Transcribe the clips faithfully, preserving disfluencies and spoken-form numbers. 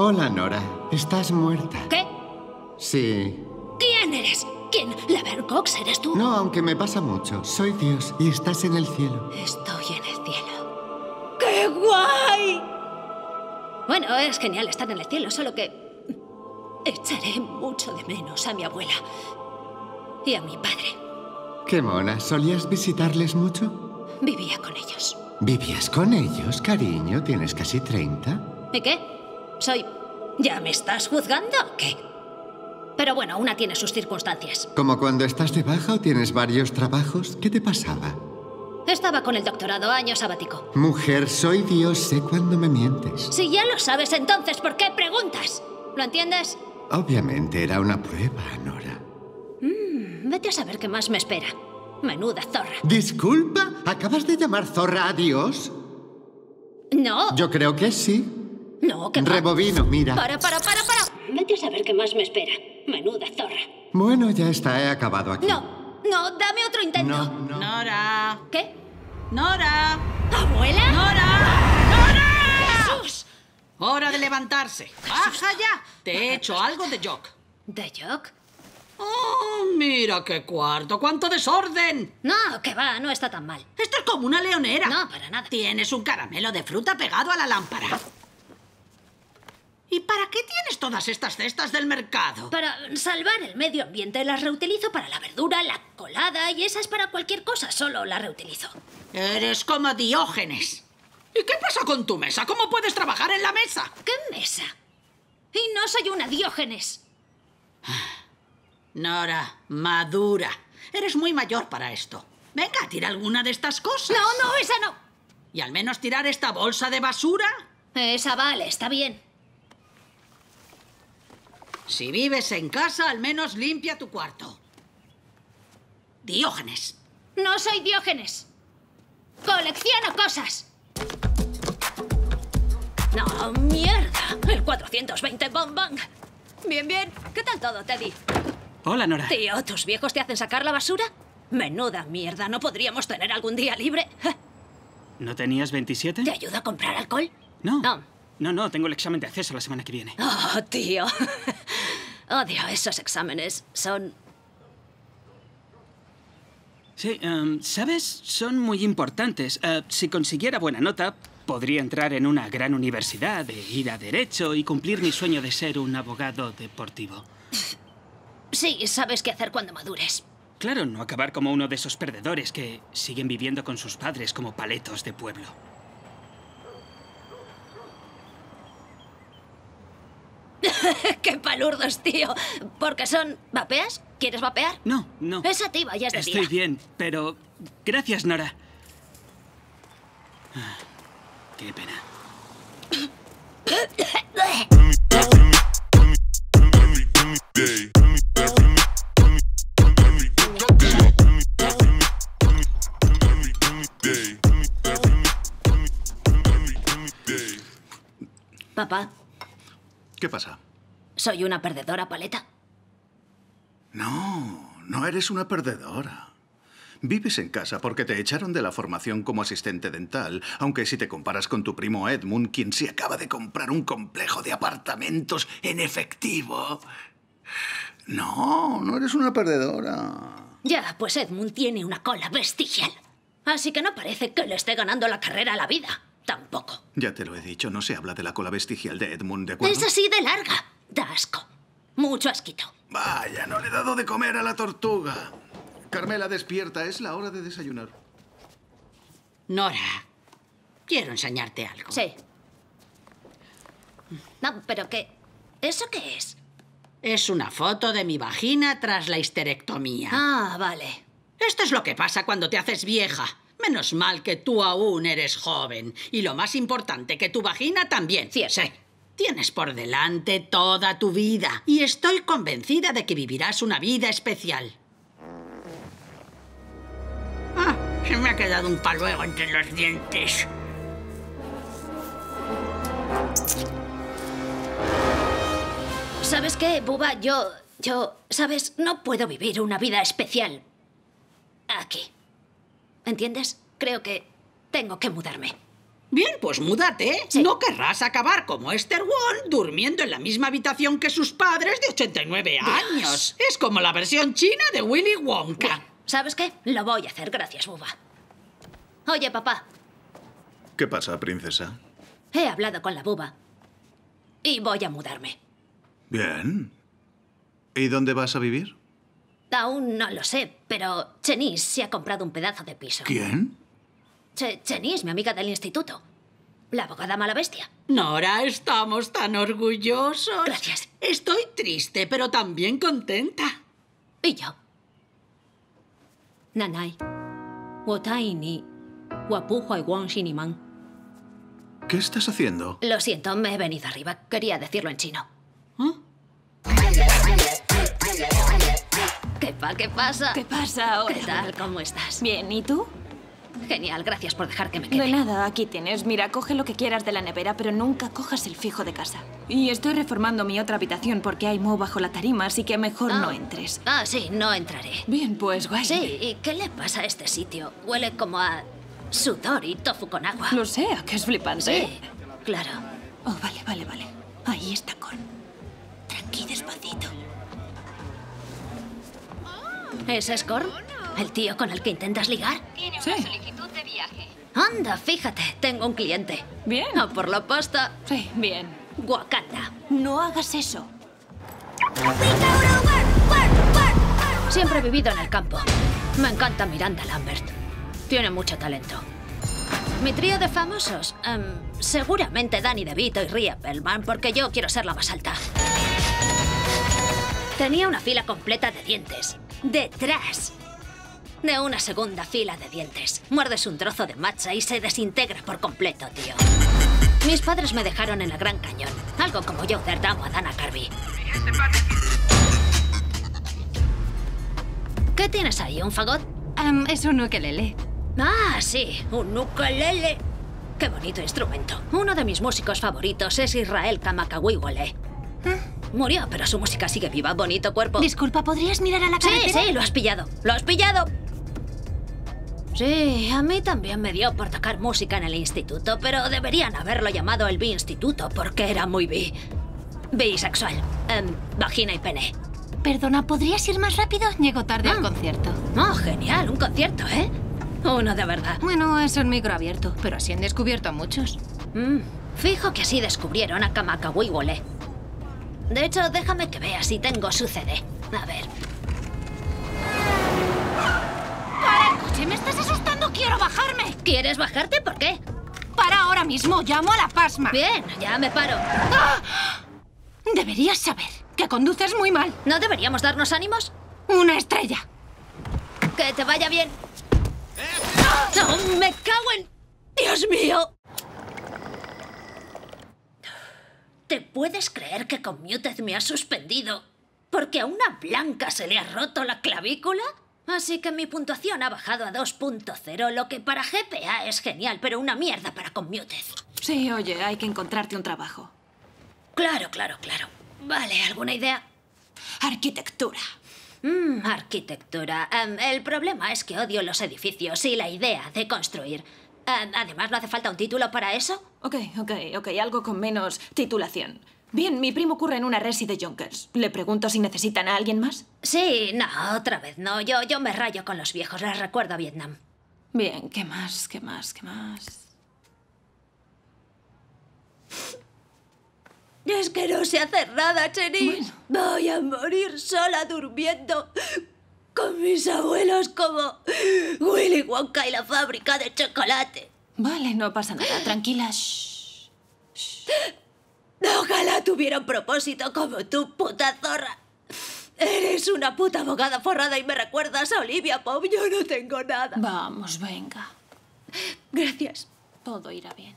Hola, Nora. Estás muerta. ¿Qué? Sí. ¿Quién eres? ¿Quién? ¿Laverne Cox eres tú? No, aunque me pasa mucho. Soy Dios y estás en el cielo. Estoy en el cielo. ¡Qué guay! Bueno, es genial estar en el cielo, solo que echaré mucho de menos a mi abuela y a mi padre. Qué mona. ¿Solías visitarles mucho? Vivía con ellos. ¿Vivías con ellos, cariño? ¿Tienes casi treinta? ¿Y qué? Soy... ¿Ya me estás juzgando o qué? Pero bueno, una tiene sus circunstancias. ¿Como cuando estás de baja o tienes varios trabajos? ¿Qué te pasaba? Estaba con el doctorado, año sabático. Mujer, soy Dios, sé cuándo me mientes. Si ya lo sabes, entonces, ¿por qué preguntas? ¿Lo entiendes? Obviamente era una prueba, Nora. Mm, vete a saber qué más me espera. Menuda zorra. ¿Disculpa? ¿Acabas de llamar zorra a Dios? No. Yo creo que sí. No, que Rebobino, mira. Para, para, para, para. Vete a saber qué más me espera. Menuda zorra. Bueno, ya está, he acabado aquí. No, no, dame otro intento. No, no. Nora. ¿Qué? Nora. ¿Abuela? Nora. ¡Nora! ¡Jesús! Hora de levantarse. ¡Baja ya! Te he hecho algo de Jock. ¿De Jock? ¡Oh, mira qué cuarto! ¡Cuánto desorden! No, que va, no está tan mal. Esto es como una leonera. No, para nada. Tienes un caramelo de fruta pegado a la lámpara. ¿Y para qué tienes todas estas cestas del mercado? Para salvar el medio ambiente, las reutilizo para la verdura, la colada y esa es para cualquier cosa, solo la reutilizo. Eres como Diógenes. ¿Y qué pasa con tu mesa? ¿Cómo puedes trabajar en la mesa? ¿Qué mesa? Y no soy una Diógenes. Nora, madura. Eres muy mayor para esto. Venga, tira alguna de estas cosas. No, no, esa no. Y al menos tirar esta bolsa de basura. Esa vale, está bien. Si vives en casa, al menos limpia tu cuarto. Diógenes. No soy Diógenes. Colecciono cosas. No, mierda. El cuatrocientos veinte Bong Bang. Bien, bien. ¿Qué tal todo, Teddy? Hola, Nora. Tío, ¿tus viejos te hacen sacar la basura? Menuda mierda. ¿No podríamos tener algún día libre? ¿No tenías veintisiete? ¿Te ayuda a comprar alcohol? No. No. No, no, tengo el examen de acceso la semana que viene. Oh, tío. Odio esos exámenes. Son... Sí, um, ¿sabes? Son muy importantes. Uh, si consiguiera buena nota, podría entrar en una gran universidad, de ir a Derecho y cumplir mi sueño de ser un abogado deportivo. Sí, sabes qué hacer cuando madures. Claro, no acabar como uno de esos perdedores que siguen viviendo con sus padres como paletos de pueblo. ¡Qué palurdos, tío! Porque son... ¿Vapeas? ¿Quieres vapear? No, no. Es a ti, vayas de Estoy día. bien, pero... Gracias, Nora. Ah, qué pena. Papá, ¿Qué pasa? ¿soy una perdedora, paleta? No, no eres una perdedora. Vives en casa porque te echaron de la formación como asistente dental, aunque si te comparas con tu primo Edmund, quien se acaba de comprar un complejo de apartamentos en efectivo. No, no eres una perdedora. Ya, pues Edmund tiene una cola bestial. Así que no parece que le esté ganando la carrera a la vida. Tampoco. Ya te lo he dicho, no se habla de la cola vestigial de Edmund, ¿de acuerdo? Es así de larga. Da asco. Mucho asquito. Vaya, no le he dado de comer a la tortuga. Carmela, despierta, es la hora de desayunar. Nora, quiero enseñarte algo. Sí. No, pero ¿qué? ¿Eso qué es? Es una foto de mi vagina tras la histerectomía. Ah, vale. Esto es lo que pasa cuando te haces vieja. Menos mal que tú aún eres joven. Y lo más importante, que tu vagina también. Cierto. Sí. Tienes por delante toda tu vida. Y estoy convencida de que vivirás una vida especial. Ah, se me ha quedado un paluego entre los dientes. ¿Sabes qué, Buba? Yo... Yo... ¿Sabes? No puedo vivir una vida especial aquí. ¿Entiendes? Creo que tengo que mudarme. Bien, pues múdate. Sí. No querrás acabar como Esther Wong durmiendo en la misma habitación que sus padres de ochenta y nueve años. Es como la versión china de Willy Wonka. Bien, ¿sabes qué? Lo voy a hacer, gracias, Bubba. Oye, papá, ¿Qué pasa, princesa? he hablado con la Bubba y voy a mudarme. Bien. ¿Y dónde vas a vivir? Aún no lo sé, pero Chenise se ha comprado un pedazo de piso. ¿Quién? Ch Chenise, mi amiga del instituto. La abogada mala bestia. Nora, estamos tan orgullosos. Gracias. Estoy triste, pero también contenta. Y yo. Nanai. Wotai ni. Wapuhoi Wong Shiniman. ¿Qué estás haciendo? Lo siento, me he venido arriba. Quería decirlo en chino. ¿Eh? ¿Qué pa? ¿Qué pasa? ¿Qué pasa ahora? ¿Qué tal? ¿Cómo estás? Bien, ¿y tú? Genial, gracias por dejar que me De quede. nada, aquí tienes. Mira, coge lo que quieras de la nevera, pero nunca cojas el fijo de casa. Y estoy reformando mi otra habitación porque hay moho bajo la tarima, así que mejor Ah. no entres. Ah, sí, no entraré. Bien, pues guay. Sí, ¿y qué le pasa a este sitio? Huele como a sudor y tofu con agua. Lo sé, ¿a que es flipante? Sí, claro. Oh, vale, vale, vale. Ahí está con. Tranqui, despacito. ¿Ese es Korn? ¿El tío con el que intentas ligar? Tiene Sí. una solicitud de viaje. Anda, fíjate, tengo un cliente. Bien. A por la pasta. Sí, bien. Wakanda. No hagas eso. Siempre he vivido en el campo. Me encanta Miranda Lambert. Tiene mucho talento. Mi trío de famosos, em, seguramente Danny DeVito y Rhea Perlman, porque yo quiero ser la más alta. Tenía una fila completa de dientes. Detrás de una segunda fila de dientes. Muerdes un trozo de matcha y se desintegra por completo, tío. Mis padres me dejaron en el Gran Cañón. Algo como Joe Dirt o Dana Carvey. ¿Qué tienes ahí, un fagot? Um, es un ukelele. Ah, sí, un ukelele. Qué bonito instrumento. Uno de mis músicos favoritos es Israel Kamakawiwole. Murió, pero su música sigue viva. Bonito cuerpo. Disculpa, ¿podrías mirar a la Sí, carretera? sí, lo has pillado. ¡Lo has pillado! Sí, a mí también me dio por tocar música en el instituto, pero deberían haberlo llamado el bi-instituto porque era muy bi... bisexual. Em, vagina y pene. Perdona, ¿podrías ir más rápido? Llego tarde Ah. al concierto. Oh, genial, un concierto, ¿eh? Uno de verdad. Bueno, es un micro abierto, pero así han descubierto a muchos. Mm, fijo que así descubrieron a Kamakawiwole. De hecho, déjame que vea si tengo su C D. A ver. ¡Para el coche! ¡Me estás asustando! ¡Quiero bajarme! ¿Quieres bajarte? ¿Por qué? ¡Para ahora mismo! ¡Llamo a la pasma! Bien, ya me paro. Deberías saber que conduces muy mal. ¿No deberíamos darnos ánimos? Una estrella. Que te vaya bien. ¡No, me cago en... ¡Dios mío! ¿Te puedes creer que Commuted me ha suspendido porque a una blanca se le ha roto la clavícula? Así que mi puntuación ha bajado a dos punto cero, lo que para G P A es genial, pero una mierda para Commuted. Sí, oye, hay que encontrarte un trabajo. Claro, claro, claro. Vale, ¿alguna idea? Arquitectura. Mmm, arquitectura. Em, el problema es que odio los edificios y la idea de construir. Em, además, ¿no hace falta un título para eso? Ok, ok, ok, algo con menos titulación. Bien, mi primo curra en una resi de Yonkers. ¿Le pregunto si necesitan a alguien más? Sí, no, otra vez no. Yo, yo me rayo con los viejos, les recuerdo a Vietnam. Bien, ¿qué más, qué más, qué más? Es que no sé hacer nada, Chenis. Voy a morir sola durmiendo con mis abuelos como Willy Wonka y la fábrica de chocolate. Vale, no pasa nada, tranquila. Shh. Ojalá tuviera un propósito como tú, puta zorra. Eres una puta abogada forrada y me recuerdas a Olivia Pope. Yo no tengo nada. Vamos, venga. Gracias. Todo irá bien.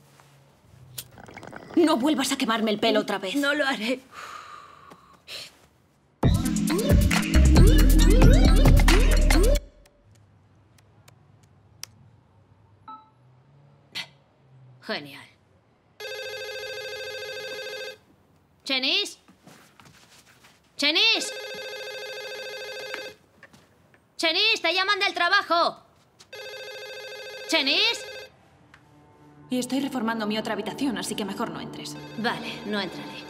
No vuelvas a quemarme el pelo otra vez. No lo haré. Genial. ¿Chenis? ¿Chenis? ¿Chenis? ¡Te llaman del trabajo! ¿Chenis? Y estoy reformando mi otra habitación, así que mejor no entres. Vale, no entraré.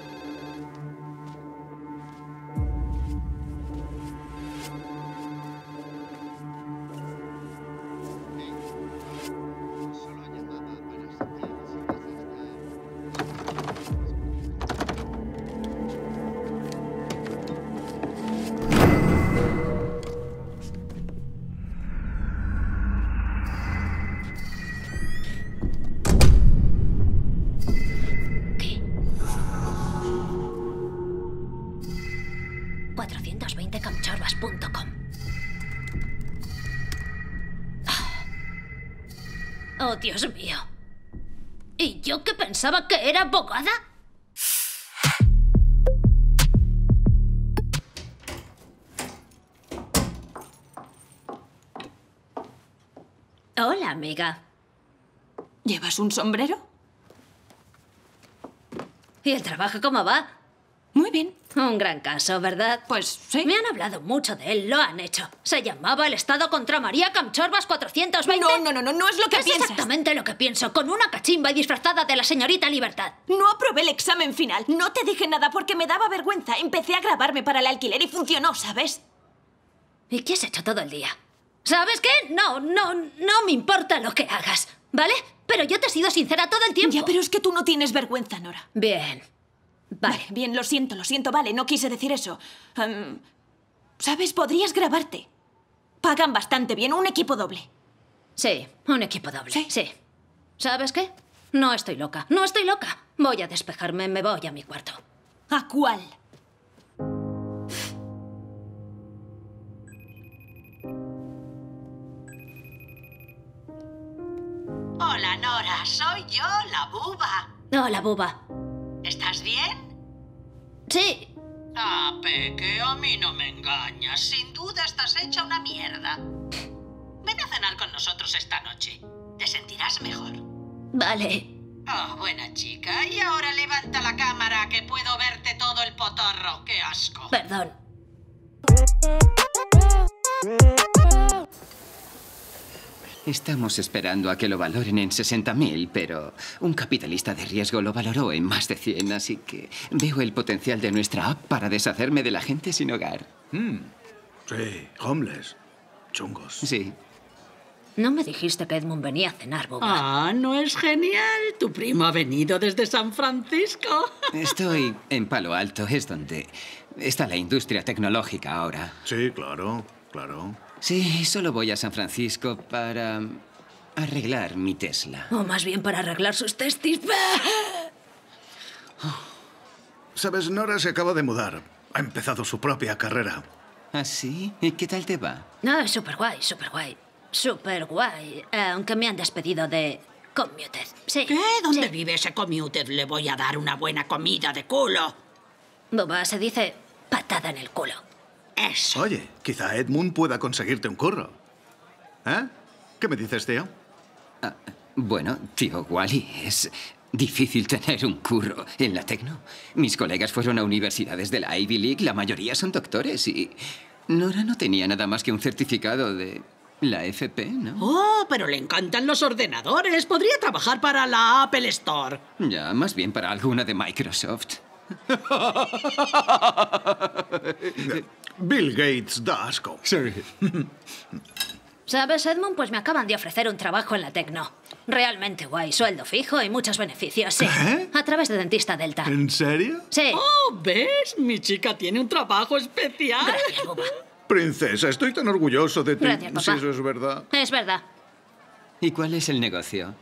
cuatrocientos veinte camchorvas punto com. Oh, Dios mío. ¿Y yo que pensaba que era abogada? Hola, amiga. ¿Llevas un sombrero? ¿Y el trabajo cómo va? Muy bien. Un gran caso, ¿verdad? Pues sí. Me han hablado mucho de él, lo han hecho. Se llamaba El Estado contra María Camchorvas cuatrocientos veinte. No, no, no, no, no es lo que es piensas. exactamente lo que pienso, con una cachimba y disfrazada de la señorita Libertad. No aprobé el examen final. No te dije nada porque me daba vergüenza. Empecé a grabarme para el alquiler y funcionó, ¿sabes? ¿Y qué has hecho todo el día? ¿Sabes qué? No, no, no me importa lo que hagas, ¿vale? Pero yo te he sido sincera todo el tiempo. Ya, pero es que tú no tienes vergüenza, Nora. Bien. Vale. Vale, bien, lo siento, lo siento, vale, no quise decir eso. Um, ¿Sabes? Podrías grabarte. Pagan bastante bien, un equipo doble. Sí, un equipo doble. ¿Sí? Sí. ¿Sabes qué? No estoy loca, no estoy loca. Voy a despejarme, me voy a mi cuarto. ¿A cuál? Hola, Nora. Soy yo, la buba. Hola, buba. ¿Estás bien? Sí. Ah, Peque, a mí no me engañas. Sin duda estás hecha una mierda. Ven a cenar con nosotros esta noche. Te sentirás mejor. Vale. Oh, buena chica. Y ahora levanta la cámara que puedo verte todo el potorro. ¡Qué asco! Perdón. Estamos esperando a que lo valoren en sesenta mil, pero un capitalista de riesgo lo valoró en más de cien, así que veo el potencial de nuestra app para deshacerme de la gente sin hogar. Mm. Sí, homeless. Chungos. Sí. No me dijiste que Edmund venía a cenar, buba. Ah, ¿no es genial? Tu primo ha venido desde San Francisco. Estoy en Palo Alto, es donde está la industria tecnológica ahora. Sí, claro, claro. Sí, solo voy a San Francisco para arreglar mi Tesla. O más bien para arreglar sus testis. Sabes, Nora se acaba de mudar. Ha empezado su propia carrera. ¿Ah, sí? ¿Y qué tal te va? No, es súper guay, súper guay. Súper guay. Eh, aunque me han despedido de Commuted. Sí. ¿Qué? ¿Dónde sí. vive ese Commuted? Le voy a dar una buena comida de culo. Buba, se dice patada en el culo. Eso. Oye, quizá Edmund pueda conseguirte un curro. ¿Eh? ¿Qué me dices, tío? Ah, bueno, tío Wally, es difícil tener un curro en la tecno. Mis colegas fueron a universidades de la Ivy League, la mayoría son doctores y Nora no tenía nada más que un certificado de la F P, ¿no? Oh, pero le encantan los ordenadores. Podría trabajar para la Apple Store. Ya, más bien para alguna de Microsoft. Bill Gates da asco. Sí. ¿Sabes, Edmund? Pues me acaban de ofrecer un trabajo en la tecno. Realmente guay, sueldo fijo y muchos beneficios, sí. ¿Eh? A través de Dentista Delta. ¿En serio? Sí. Oh, ¿ves? Mi chica tiene un trabajo especial. Gracias, buba. Princesa, estoy tan orgulloso de ti. Gracias, papá. Si eso es verdad. Es verdad. ¿Y cuál es el negocio?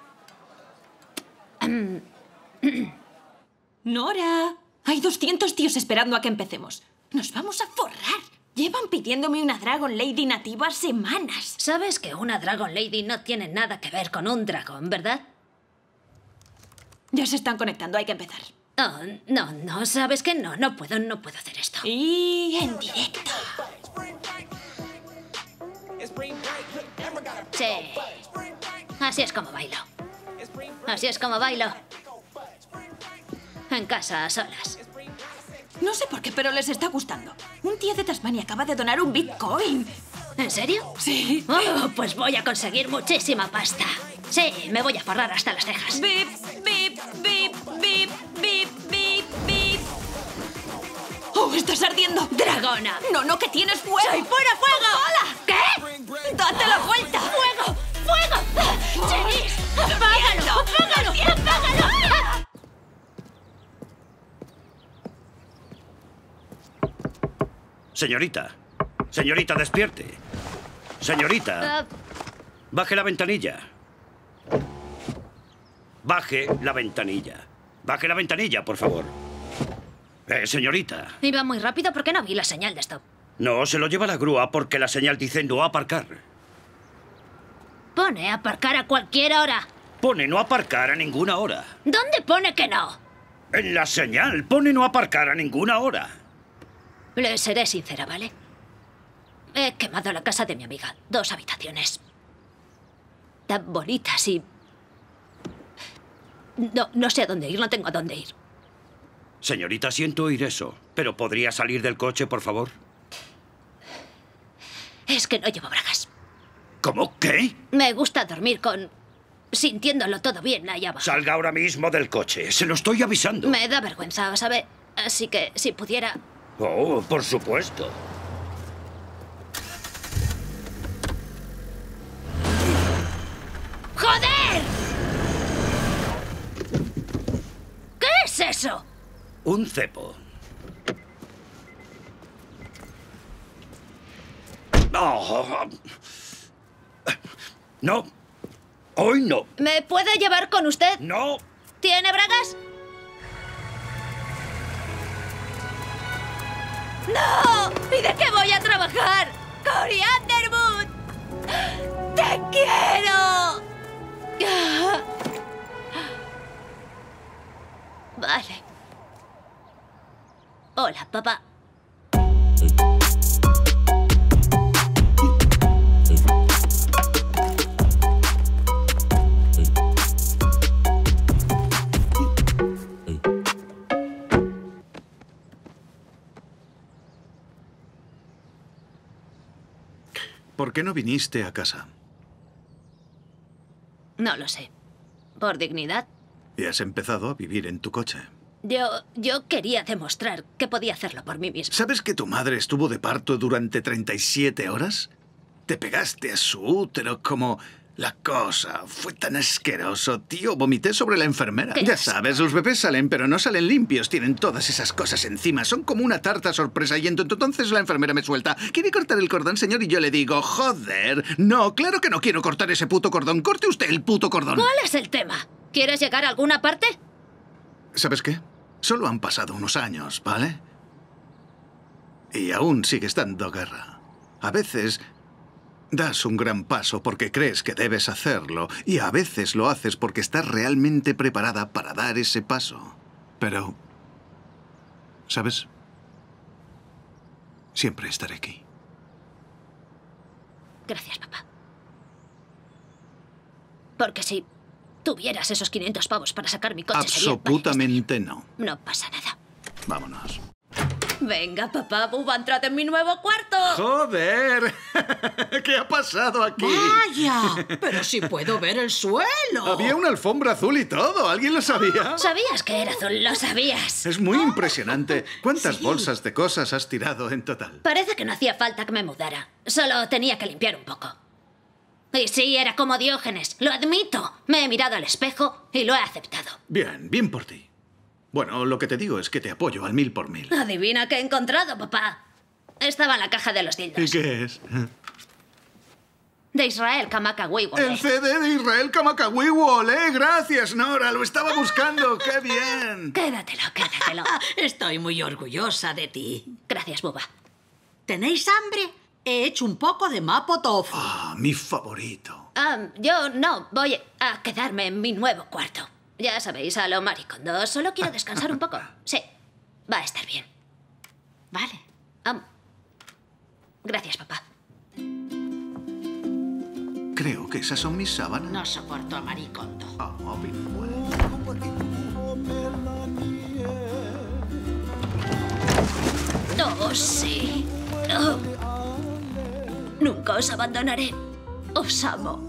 Nora, hay doscientos tíos esperando a que empecemos. Nos vamos a forrar. Llevan pidiéndome una Dragon Lady nativa semanas. ¿Sabes que una Dragon Lady no tiene nada que ver con un dragón, verdad? Ya se están conectando, hay que empezar. Oh, no, no, ¿sabes qué? No, no puedo, no puedo hacer esto. Y en directo. Sí. Así es como bailo. Así es como bailo. En casa, a solas. No sé por qué, pero les está gustando. Un tío de Tasmania acaba de donar un Bitcoin. ¿En serio? Sí. Oh, pues voy a conseguir muchísima pasta. Sí, me voy a forrar hasta las cejas. Bip, bip, bip, bip, bip, bip, bip. ¡Oh, estás ardiendo! ¡Dragona! No, no, que tienes fuego. ¡Soy fuera fuego! ¡Hola! ¿Qué? ¡Date la vuelta! ¡Fuego! ¡Fuego! ¡Cheris! ¡Apágalo! ¡Apágalo! ¡Apágalo! Señorita. Señorita, despierte. Señorita. Uh, Baje la ventanilla. Baje la ventanilla. Baje la ventanilla, por favor. Eh, señorita. Iba muy rápido porque no vi la señal de stop. No, se lo lleva la grúa porque la señal dice no aparcar. Pone aparcar a cualquier hora. Pone no aparcar a ninguna hora. ¿Dónde pone que no? En la señal pone no aparcar a ninguna hora. Le seré sincera, ¿vale? He quemado la casa de mi amiga. Dos habitaciones. Tan bonitas y... No, no sé a dónde ir, no tengo a dónde ir. Señorita, siento oír eso, pero ¿podría salir del coche, por favor? Es que no llevo bragas. ¿Cómo qué? Me gusta dormir con... sintiéndolo todo bien allá abajo. Salga ahora mismo del coche, se lo estoy avisando. Me da vergüenza, ¿sabe? Así que si pudiera... Oh, por supuesto. ¡Joder! ¿Qué es eso? Un cepo. Oh. No. Hoy no. ¿Me puede llevar con usted? No. ¿Tiene bragas? ¡No! ¿Y de qué voy a trabajar? ¡Cory Underwood! ¡Te quiero! Vale. Hola, papá. ¿Por qué no viniste a casa? No lo sé. ¿Por dignidad? Y has empezado a vivir en tu coche. Yo... yo quería demostrar que podía hacerlo por mí mismo. ¿Sabes que tu madre estuvo de parto durante treinta y siete horas? Te pegaste a su útero como... La cosa fue tan asqueroso, tío. Vomité sobre la enfermera. ¿Qué Ya asco? sabes, los bebés salen, pero no salen limpios. Tienen todas esas cosas encima. Son como una tarta sorpresa. Y entonces la enfermera me suelta. ¿Quiere cortar el cordón, señor? Y yo le digo, joder. No, claro que no quiero cortar ese puto cordón. Corte usted el puto cordón. ¿Cuál es el tema? ¿Quieres llegar a alguna parte? ¿Sabes qué? Solo han pasado unos años, ¿vale? Y aún sigues dando guerra. A veces... das un gran paso porque crees que debes hacerlo y a veces lo haces porque estás realmente preparada para dar ese paso. Pero, ¿sabes? Siempre estaré aquí. Gracias, papá. Porque si tuvieras esos quinientos pavos para sacar mi coche sería... Absolutamente no. No pasa nada. Vámonos. Venga, papá, Bubba, entrad en mi nuevo cuarto. ¡Joder! ¿Qué ha pasado aquí? ¡Vaya! Pero si puedo ver el suelo. Había una alfombra azul y todo. ¿Alguien lo sabía? Sabías que era azul, lo sabías. Es muy impresionante. ¿Cuántas Sí. bolsas de cosas has tirado en total? Parece que no hacía falta que me mudara. Solo tenía que limpiar un poco. Y sí, era como Diógenes, lo admito. Me he mirado al espejo y lo he aceptado. Bien, bien por ti. Bueno, lo que te digo es que te apoyo al mil por mil. Adivina qué he encontrado, papá. Estaba en la caja de los dildos. ¿Y qué es? De Israel Kamakawi. El C D de Israel Kamakawiwo, ¿eh? Gracias, Nora. Lo estaba buscando. ¡Qué bien! Quédatelo, quédatelo. Estoy muy orgullosa de ti. Gracias, Bubba. ¿Tenéis hambre? He hecho un poco de mapo tofu. Ah, mi favorito. Ah, yo no, voy a quedarme en mi nuevo cuarto. Ya sabéis, a lo maricondo. Solo quiero descansar un poco. Sí, va a estar bien. Vale. Am, gracias, papá. Creo que esas son mis sábanas. No soporto a maricondo. Ah, bien, bueno. Oh, sí. Oh. Nunca os abandonaré. Os amo.